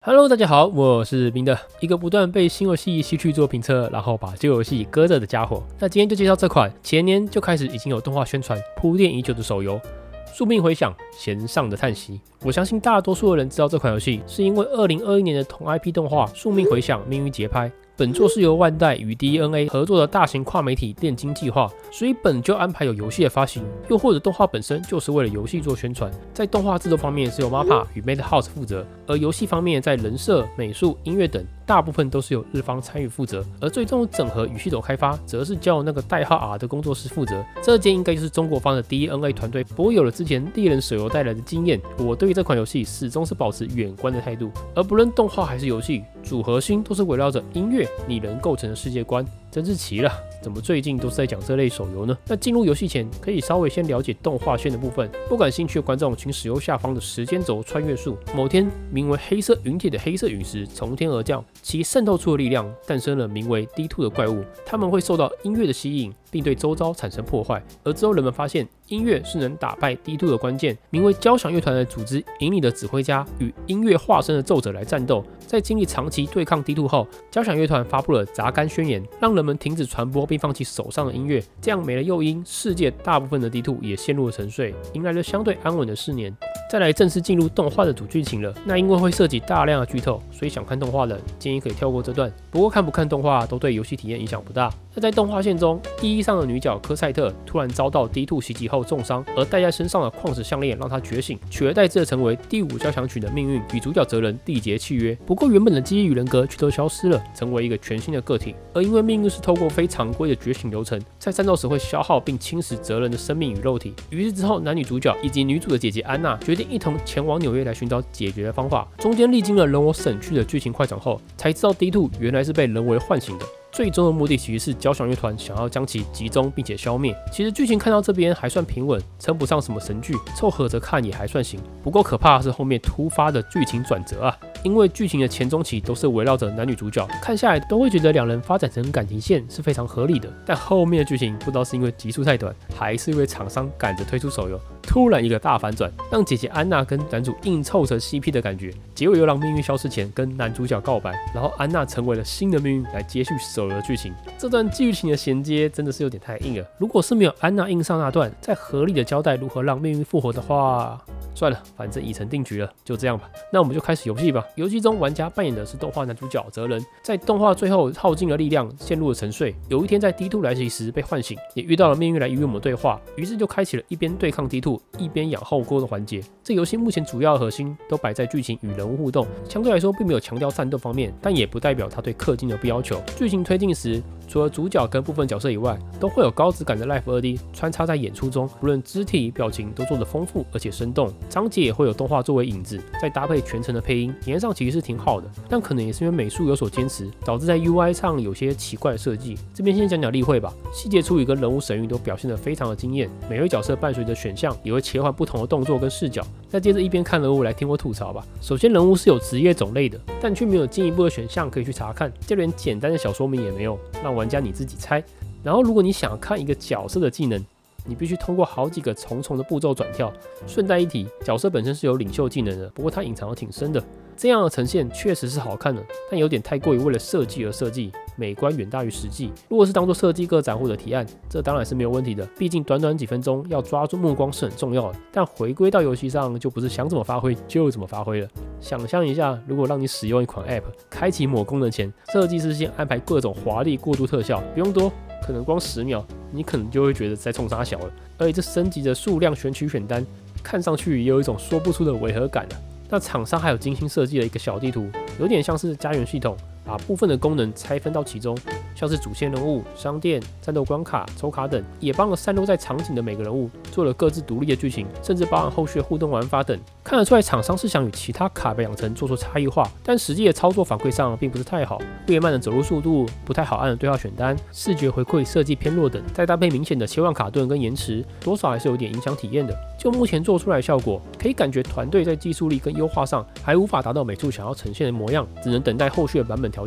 Hello， 大家好，我是冰的，一个不断被新游戏吸去做评测，然后把旧游戏搁着的家伙。那今天就介绍这款前年就开始已经有动画宣传、铺垫已久的手游《宿命回响：弦上的叹息》。我相信大多数的人知道这款游戏，是因为2021年的同 IP 动画《宿命回响：命运节拍》。本作是由万代与 DeNA 合作的大型跨媒体炼金计划，所以本就安排有游戏的发行，又或者动画本身就是为了游戏做宣传。在动画制作方面是由 MAPPA 与 Madhouse 负责，而游戏方面在人设、美术、音乐等大部分都是由日方参与负责，而最终整合与系统开发则是交由那个代号 R 的工作室负责。这件应该就是中国方的 DeNA 团队。不过有了之前猎人手游带来的经验，我对于这款游戏始终是保持远观的态度，而不论动画还是游戏，主核心都是围绕着音乐拟人构成的世界观，真是奇了，怎么最近都是在讲这类手游呢？那进入游戏前，可以稍微先了解动画线的部分。不感兴趣的观众，请使用下方的时间轴穿越术。某天，名为黑色陨铁的黑色陨石从天而降，其渗透出的力量诞生了名为 D2 的怪物，他们会受到音乐的吸引，并对周遭产生破坏。而之后人们发现，音乐是能打败 D2 的关键。名为交响乐团的组织引领的指挥家与音乐化身的奏者来战斗。在经历长期对抗 D2 后，交响乐团发布了榨干宣言，让人们停止传播并放弃手上的音乐。这样没了诱因，世界大部分的 D2 也陷入了沉睡，迎来了相对安稳的4年。再来正式进入动画的主剧情了。那因为会涉及大量的剧透，所以想看动画的建议可以跳过这段。不过看不看动画都对游戏体验影响不大。那在动画线中，第一上的女角科赛特突然遭到 D2 袭击后重伤，而戴在身上的矿石项链让她觉醒，取而代之的成为第5交响曲的命运与主角泽人缔结契约。不过原本的记忆与人格却都消失了，成为一个全新的个体。而因为命运是透过非常规的觉醒流程，在战斗时会消耗并侵蚀泽人的生命与肉体。于是之后，男女主角以及女主的姐姐安娜决定一同前往纽约来寻找解决的方法。中间历经了人我省去的剧情快转后，才知道 D2 原来是被人为唤醒的。最终的目的其实是交响乐团想要将其集中并且消灭。其实剧情看到这边还算平稳，称不上什么神剧，凑合着看也还算行。不过可怕的是后面突发的剧情转折啊！因为剧情的前中期都是围绕着男女主角，看下来都会觉得两人发展成感情线是非常合理的。但后面的剧情不知道是因为集数太短，还是因为厂商赶着推出手游，突然一个大反转，让姐姐安娜跟男主硬凑成 CP 的感觉。结尾又让命运消失前跟男主角告白，然后安娜成为了新的命运来接续手游的剧情。这段剧情的衔接真的是有点太硬了。如果是没有安娜硬上那段，再合理的交代如何让命运复活的话，算了，反正已成定局了，就这样吧。那我们就开始游戏吧。游戏中玩家扮演的是动画男主角泽人，在动画最后耗尽了力量，陷入了沉睡。有一天在 D2 来袭时被唤醒，也遇到了命运来与我们对话，于是就开启了一边对抗 D2 一边养后宫的环节。这游戏目前主要的核心都摆在剧情与人物互动，相对来说并没有强调战斗方面，但也不代表它对氪金的不要求。剧情推进时，除了主角跟部分角色以外，都会有高质感的 Live 2D 穿插在演出中，不论肢体、表情都做得丰富而且生动。章节也会有动画作为引子，再搭配全程的配音，体验上其实是挺好的。但可能也是因为美术有所坚持，导致在 UI 上有些奇怪的设计。这边先讲讲例会吧，细节处理跟人物神韵都表现得非常的惊艳。每位角色伴随着选项也会切换不同的动作跟视角。再接着一边看人物来听我吐槽吧。首先人物是有职业种类的，但却没有进一步的选项可以去查看，就连简单的小说明也没有，让玩家你自己猜。然后如果你想看一个角色的技能，你必须通过好几个重重的步骤转跳。顺带一提，角色本身是有领袖技能的，不过它隐藏得挺深的。这样的呈现确实是好看的，但有点太过于为了设计而设计，美观远大于实际。如果是当做设计各展户的提案，这当然是没有问题的，毕竟短短几分钟要抓住目光是很重要的。但回归到游戏上，就不是想怎么发挥就怎么发挥了。想象一下，如果让你使用一款 App， 开启某功能前，设计师先安排各种华丽过渡特效，不用多，可能光10秒，你可能就会觉得在冲杀小了。而且这升级的数量选取选单，看上去也有一种说不出的违和感啊。那厂商还有精心设计了一个小地图，有点像是家园系统，把部分的功能拆分到其中，像是主线人物、商店、战斗关卡、抽卡等，也帮了散落在场景的每个人物做了各自独立的剧情，甚至包含后续的互动玩法等。看得出来厂商是想与其他卡牌养成做出差异化，但实际的操作反馈上并不是太好，略慢的走路速度、不太好按的对话选单、视觉回馈设计偏弱等，再搭配明显的切换卡顿跟延迟，多少还是有点影响体验的。就目前做出来的效果，可以感觉团队在技术力跟优化上还无法达到美术想要呈现的模样，只能等待后续的版本调教了。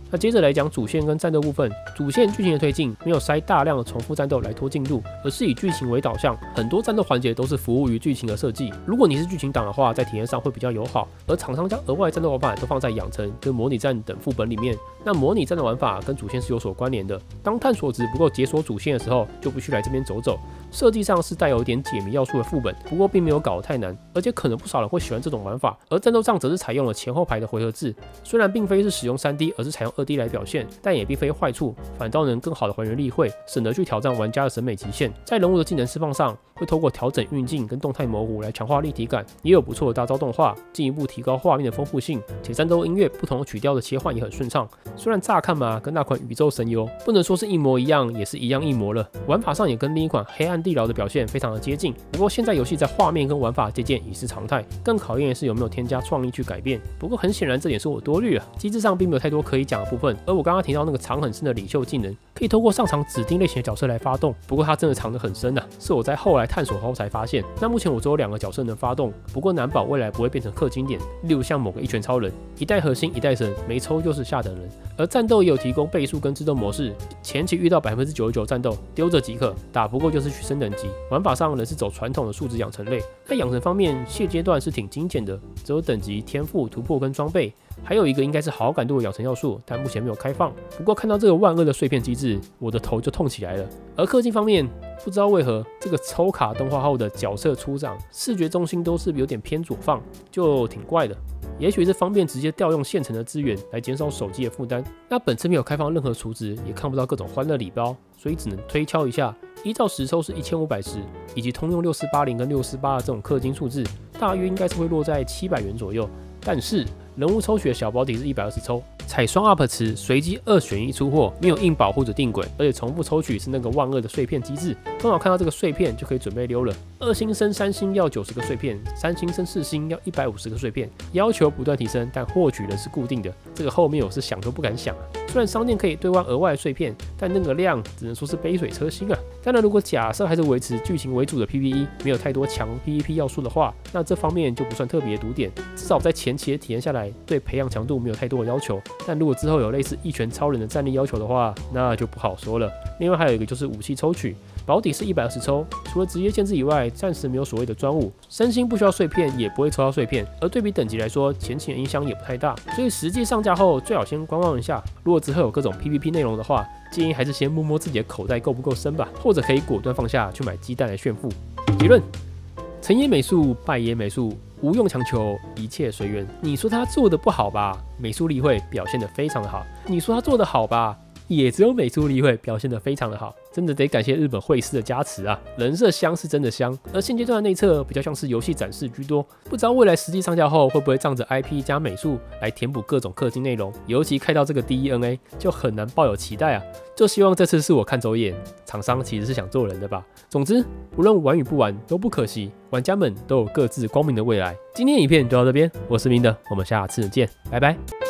那接着来讲主线跟战斗部分。主线剧情的推进没有塞大量的重复战斗来拖进度，而是以剧情为导向，很多战斗环节都是服务于剧情的设计。如果你是剧情党的话，在体验上会比较友好。而厂商将额外战斗玩法都放在养成跟模拟战等副本里面。那模拟战的玩法跟主线是有所关联的。当探索值不够解锁主线的时候，就必须来这边走走。设计上是带有一点解谜要素的副本，不过并没有搞得太难，而且可能不少人会喜欢这种玩法。而战斗上则是采用了前后排的回合制，虽然并非是使用 3D， 而是采用2D 来表现，但也并非坏处，反倒能更好的还原例会，省得去挑战玩家的审美极限。在人物的技能释放上，会透过调整运镜跟动态模糊来强化立体感，也有不错的大招动画，进一步提高画面的丰富性。且战斗音乐不同的曲调的切换也很顺畅，虽然乍看嘛，跟那款宇宙神游不能说是一模一样，也是一样一模了。玩法上也跟另一款黑暗地牢的表现非常的接近。不过现在游戏在画面跟玩法借鉴已是常态，更考验的是有没有添加创意去改变。不过很显然这点是我多虑了，机制上并没有太多可以讲的部分。而我刚刚提到那个藏很深的领袖技能，可以透过上场指定类型的角色来发动，不过它真的藏得很深啊，是我在后来探索后才发现。那目前我只有2个角色能发动，不过难保未来不会变成氪金点，例如像某个一拳超人，一代核心一代神，没抽就是下等人。而战斗也有提供倍速跟自动模式，前期遇到99%战斗丢着即可，打不过就是去升等级。玩法上仍是走传统的数值养成类。在养成方面，现阶段是挺精简的，只有等级、天赋、突破跟装备，还有一个应该是好感度的养成要素，但目前没有开放。不过看到这个万恶的碎片机制，我的头就痛起来了。而氪金方面，不知道为何这个抽卡动画后的角色出场视觉中心都是有点偏左放，就挺怪的。也许是方便直接调用现成的资源来减少手机的负担。那本次没有开放任何储值，也看不到各种欢乐礼包，所以只能推敲一下。依照实抽是1500时，以及通用6480跟648的这种氪金数字，大约应该是会落在700元左右。但是人物抽取的小保底是120抽，采双 UP 池随机2选1出货，没有硬保或者定轨，而且重复抽取是那个万恶的碎片机制。刚好看到这个碎片就可以准备溜了。2星升3星要90个碎片，3星升4星要150个碎片，要求不断提升，但获取人是固定的。这个后面我是想都不敢想啊。虽然商店可以兑换额外的碎片，但那个量只能说是杯水车薪啊。当然，如果假设还是维持剧情为主的 PVE， 没有太多强 PVP 要素的话，那这方面就不算特别的毒点。至少在前期的体验下来，对培养强度没有太多的要求。但如果之后有类似一拳超人的战力要求的话，那就不好说了。另外还有一个就是武器抽取，保底是120抽，除了职业限制以外，暂时没有所谓的专武。身心不需要碎片，也不会抽到碎片。而对比等级来说，前期的影响也不太大，所以实际上架后最好先观望一下。如果之后有各种 PVP 内容的话，建议还是先摸摸自己的口袋够不够深吧，或者可以果断放下去买鸡蛋来炫富。结论：成也美术，败也美术，无用强求，一切随缘。你说他做的不好吧，美术例会表现得非常的好；你说他做的好吧，也只有美术例会表现得非常的好。真的得感谢日本绘师的加持啊！人设香是真的香，而现阶段的内测比较像是游戏展示居多，不知道未来实际上架后会不会仗着 IP 加美术来填补各种氪金内容，尤其开到这个 DENA 就很难抱有期待啊！就希望这次是我看走眼，厂商其实是想做人的吧。总之，无论玩与不玩都不可惜，玩家们都有各自光明的未来。今天影片就到这边，我是明德，我们下次见，拜拜。